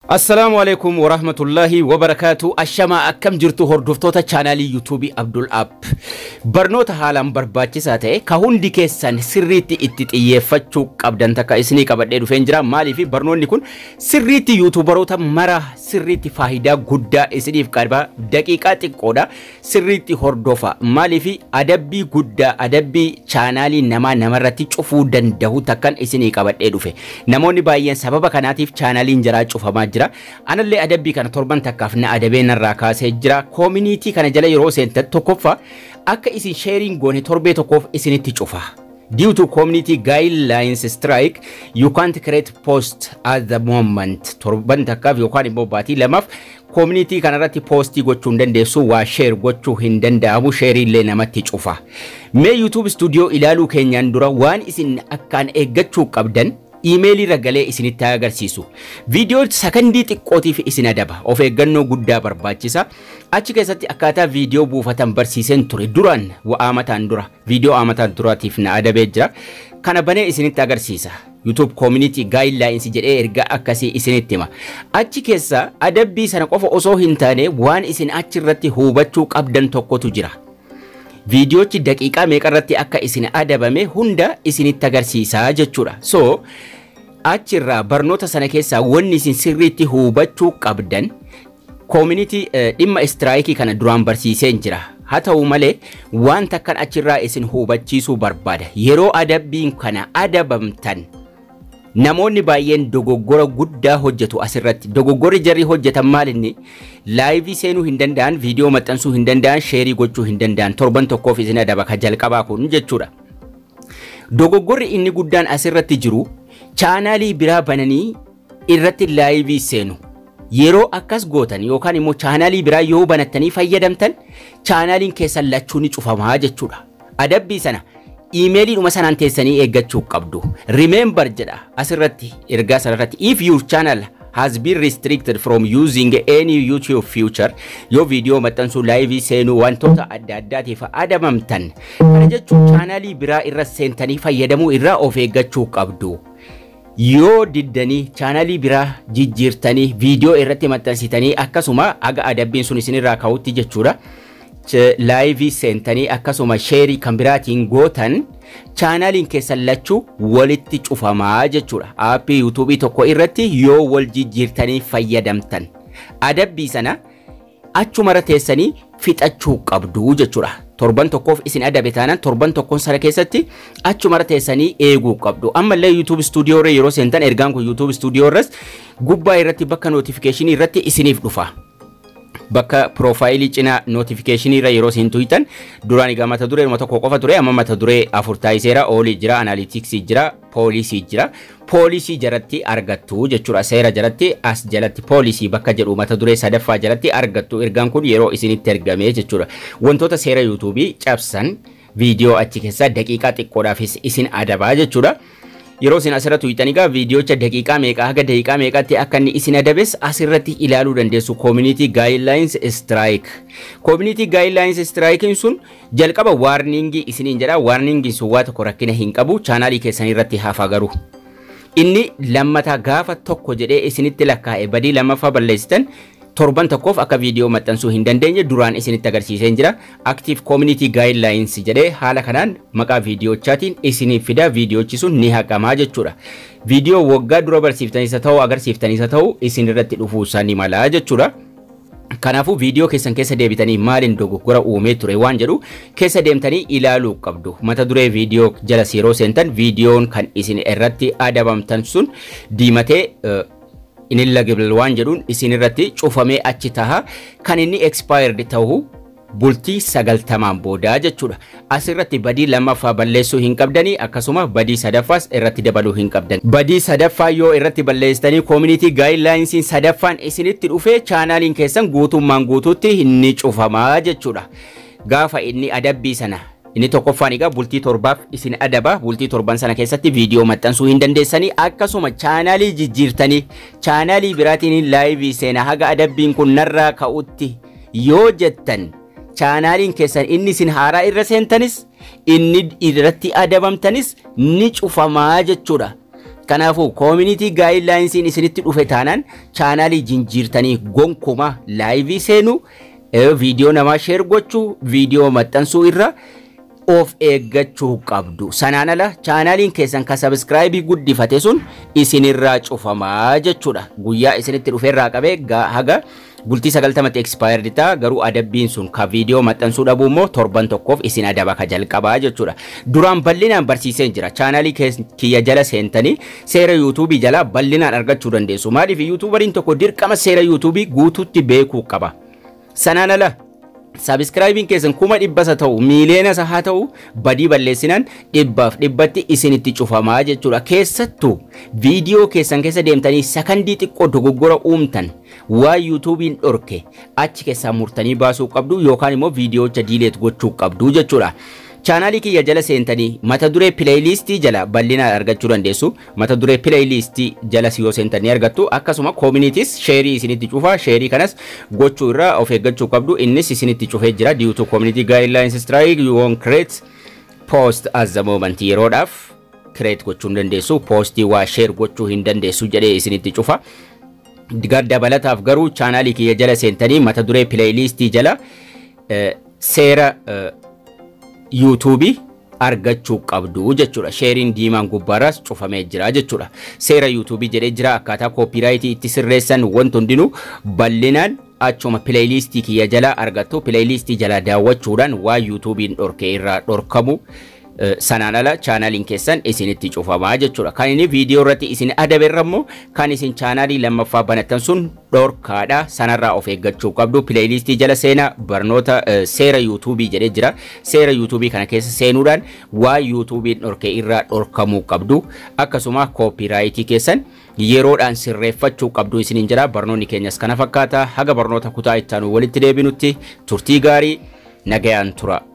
Assalamu alaikum wa rahmatullahi wa barakatuh. Ashama akkam jirtu hordoftoota chaanalii YouTube Abdul App. Barnoota haalaan barbaachisaa ta'e ka hundi keessan sirriitti itti xiyyeeffachuu qabdan takka isinii qabadhee dhufeen jira. Maaliif barnoonni kun sirriitti YouTuberoota mara sirriitti faayidaa guddaa isiniif qaba. Daqiiqaa xiqqoodha. Sirriitti hordofa. Maaliif adabbii guddaa adabbii chaanalii namarratti cufuu danda'u takkan isinii qabadhee dhufe. Namoonni baay'een sababa kanaatiif chaanaliin jaraa cufamaa jira. Anallee adabbii kana torban takkaaf na adabeen irraa kaasee jira. Community kana jala yeroo seentan tokkoffa akka isin sharing goone torbee tokkoof isinitti cufa. Due to community guidelines strike, you can't create post at the moment. Torban takkaaf yookaan immoo baatii lamaaf community kanarratti postii gochuu hin dandeessu, waa share gochuu hin danda'amu, share illee namatti cufa. Mee YouTube studio ilaaluu keenyaan dura waan isin akkaan eeggachuu qabdan emailii ragalee isinitti agarsiisu. Video sakandii xiqqootiif isin adaba. Of eeggannoo guddaa barbaachisa. Achi keessatti akkaataa video buufatan barsiisen ture duraan wa'aamataan dura. Video aamataan duraatiif na adabee jira. Kana banee isinitti agarsiisa. YouTube community guidelines jedhee erga akkasii isinitti hima. Achi keessa adabbii sana qofa osoo hin taane waan isin achi irratti hubachuu qabdan tokkotu jira. Videochi daqiiqaa meeqarratti akka isin adabame hunda isinitti agarsiisa jechuudha. So achirraa barnoota sana keessaa wanni isin sirriitti hubachuu qabdan community dhimma strike kana duraan barsiiseen jira. Haa ta'u malee waan takkan achirraa isin hubachiisuu barbaada. Yeroo adabbiin kana adabamtan namoonni baay'een dogoggora guddaa hojjetu asirratti. Dogoggorri jarri hojjetan maalinni live seenuu hin danda'an, video maxxansuu hin danda'an, share gochuu hin danda'an. Torban tokkoof isin adaba ka jalqabaa kun jechuudha. Dogoggorri inni guddaan asirratti jiru chaanalii biraa bananii irratti live seenu. Yeroo akkas gootan yookaan immoo chaanalii biraa yoo banattanii fayyadamtan chaanaliin keessan lachuu ni cufamaa jechuudha. Adabbii sana emailii dhuma sanaan teessanii eeggachuu qabdu. Remember jedha asirratti ergaa sanarratti, if your channel has been restricted from using any YouTube feature, yoo video maxxansuu live seenuu wantoota adda addaatiif adabamtan kana jechuun chaanalii biraa irra seentanii fayyadamuu irraa of eeggachuu qabdu. Yoo diddanii chaanalii biraa jijjiirtanii video irratti maxxansitanii akkasuma aga adabbiin sun isinirraa ka'utti jechuudha. Live seentanii akkasuma share kan biraatiin gootan chaanaliin keessan lachuu walitti cufamaa jechuudha. Aappii YouTube tokko irratti yoo wal jijjiirtanii fayyadamtan adabbii sana achumara teessanii fixachuu qabdu jechuudha. Torban tokkoof isin adabe taanaan torban tokkoon sana keessatti achumara teessanii eeguu qabdu. Ammallee YouTube studio irra yeroo seentan ergaan kun YouTube studio irras gubbaa irratti bakka notification irratti isiniif dhufa. Bakka profaayilii cina notification irra yeroo isin tuutan duraan egaa mata duree tokko qofa ture, amma mata duree afur taayiseera, oolii jira, analytics jira, poolisii jira. Poolisii jalatti argattu jechuudha. Seera jalatti as jalatti poolisii bakka jedhu mata duree sadaffaa jalatti argattu. Ergaan kun yeroo isinitti ergame jechuudha. Wantoota seera YouTube cabsan video achi keessa daqiiqaa xiqqoodhaafis isin adabaa jechuudha. Yeroo isin asirratti tuutan egaa videocha daqiiqaa meeqa haga daqiiqaa meeqatti akka inni isin adabes asirratti ilaaluu dandeessu. Community guidelines strike. Community guidelines strike sun jalqaba warning isiniin jedha. Warning sun waa tokko rakkina hin qabu. Chaanalii keessan irratti hafa garuu. Inni lammata gaafa tokko jedhee isinitti lakkaa'e badii lammaffaa balleessitan torban tokkoof akka video maxxansuu hin dandeenye duraan isinitti agarsiiseen jira. Active community guidelines jedhee haala kanaan maqaa videochaatiin isiniif fida. Videochi sun ni haqamaa jechuudha. Video waggaa dura barsiiftaniisa ta'uu agarsiiftaniisa ta'uu isin irratti dhufuu isaanii malaa jechuudha. Kanaafuu video keessan keessa deebitanii maaliin dogoggora uumee ture waan jedhu keessa deemtanii ilaaluu qabdu. Mata duree video jala yeroo seentan videoon kan isin irratti adabamtan sun diimatee ineligible waan jedhuun isin irratti cufamee achi taha. Kan inni expired ta'uu bultii 90 booda jechuudha. Asirratti badii lammaffaa balleessuu hin qabdanii, akkasuma badii sadaffaas irratti dabaluu hin qabdan. Badii sadaffaa yoo irratti balleessitanii community guidelines sadaffaan isinitti dhufe chaanaliin keessan guutummaan guutuutti inni cufamaa jechuudha. Gaafa inni adabbii sana inni tokkoffaan egaa bultii torbaaf isin adaba. Bultii torban sana keessatti video maxxansuu hin dandeessanii, akkasuma chaanalii jijjiirtanii chaanalii biraatiin live seena haga adabbiin kun narraa ka'utti yoo jettan chaanaliin keessan inni isin haaraa irra seentanis inni irratti adabamtanis ni cufamaa jechuudha. Kanaafuu community guidelines isinitti dhufe taanaan chaanaalii jinjiirtanii gonkuma live seenu video nama share gochuu video maxxansuu irra of eeggachuu qabdu. Sanaan ala chaanaaliin keessan ka subscribe guddifate sun isinirraa cufamaa jechuudha. Guyyaa isinitti dhufeerraa qabee haga bultii 90 expired ta'a. Garuu adabbiin sun ka video maxxansuu dhabuu immoo torban tokkoof isin adaba ka jalqabaa jechuudha. Duraan bal'inaan barsiiseen jira. Chaanaalii kiyya jala seentanii seera YouTube jala bal'inaan argachuu dandeessu. Maaliif YouTuberiin tokko dirqama seera YouTube guutuutti beekuu qaba. Sanaan ala subscribing keessan 100 ta'u miiliyoona haa ta'u badii balleessinaan 100tti isinitti cufamaa jechuudha. Keessattuu video keessan keessa deemtanii sakandii xiqqoo dogoggora uumtan waa YouTubein dhorke achi keessaa murtanii baasuu qabdu yookaan immoo viidiyoocha delete gochuu qabdu jechuudha. Chaanaalii kiyya jala seentanii mata duree playlist jala bal'inaan argachuu dandeessu. Mata duree playlist jala yoo seentanii argattu akkasuma communities share isinitti cufa. Share kanas gochuu irraa of eeggachuu qabdu. Innis isinitti cufee jira due to community guidelines strike. You won't create post as the moment. Yeroodhaaf create gochuu hin dandeessu. Post waa share gochuu hin dandeessu jedhee isinitti cufa. Dabalataaf garuu chaanaalii kiyya jala seentanii mata duree playlist jala seera YouTube argachuu qabdu jechuudha. Sharing diimaan gubbaarras cufamee jira jechuudha. Seera YouTube jedhee jira akkaataa copyright itti sirreessan wanti hundinuu bal'inaan achuma playlist kiyya jala argattu. Playlist jala daawwachuudhaan waa YouTubein dhorke irraa dhorkamu. Sanaan ala chaanaaliin keessan isinitti cufamaa jechuudha. Kan inni viidiyoo irratti isin adabeerrammoo kan isin chaanaalii lammaffaa banattan sun dhorkaadha. Sanarraa of eeggachuu qabdu. Playlist jala seenaa barnoota seera YouTube jedhee jira. Seera YouTube kana keessa seenuudhaan waa YouTubein dhorke irraa dhorkamuu qabdu. Akkasuma copyright keessan yeroodhaan sirreeffachuu qabdu isiniin jira. Barnoonni keenyas kana fakkaata. Haga barnoota kutaa itti aanu walitti deebinutti turtii gaarii nagayaan tura.